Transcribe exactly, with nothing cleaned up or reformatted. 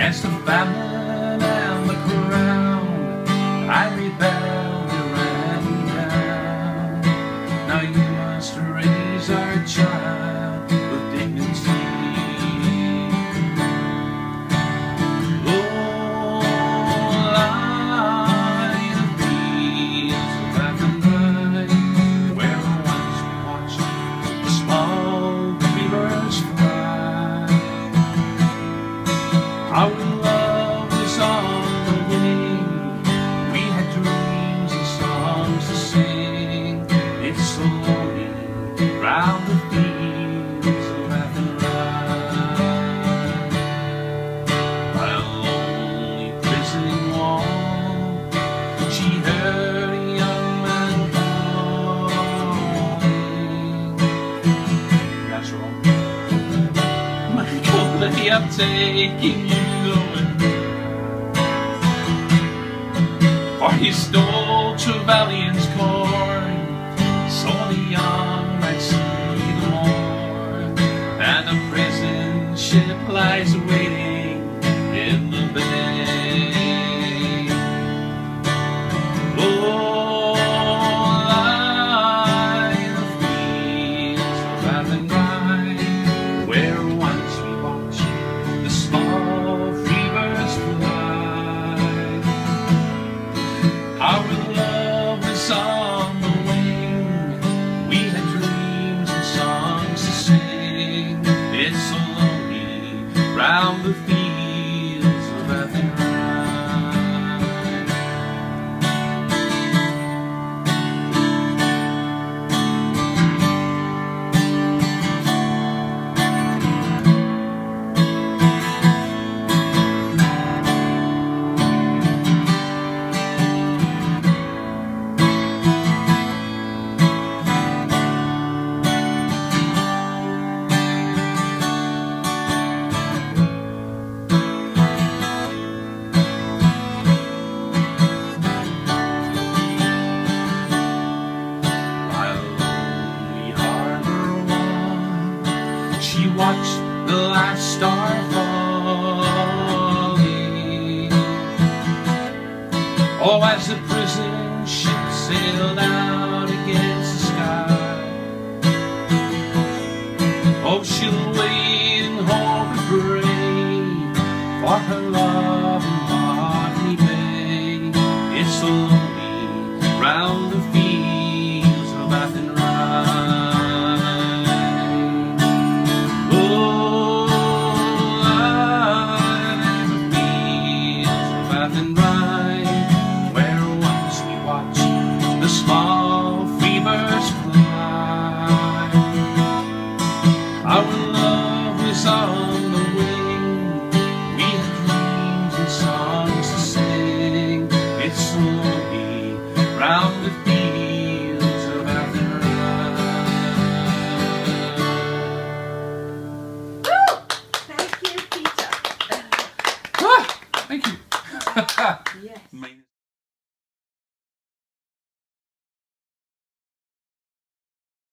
against the famine and the crown. I rebelled, you ran me down. Now you must raise our child with dignity. Oh, lie the fields of Athenry, where once we watched the small beavers fly. Our love was on the wing. We had dreams and songs to sing. It's so lonely round the fields of Athenry. By a lonely prison wall, she heard a young man calling. That's wrong. Michael, I'm taking you away. For he stole Trevelyan's corn, so the young might see the morn, and a prison ship lies waiting in the bay. Oh, lie the fields of Athenry, where once we watched the small free birds fly. Our love was on the wing. We had dreams and songs to sing. It's so lonely round the fields of Athenry. She watched the last star falling. Oh, as the prison ship sailed out against the sky. Oh, she'll wait and hope and pray for her love in Botany Bay. It's so lonely round the fields of Athenry. Small free birds fly. Our love was on the wing. We had dreams and songs to sing. It's so lonely round the fields of Athenry. Woo! Thank you, Peter. Ah, thank you. Yes.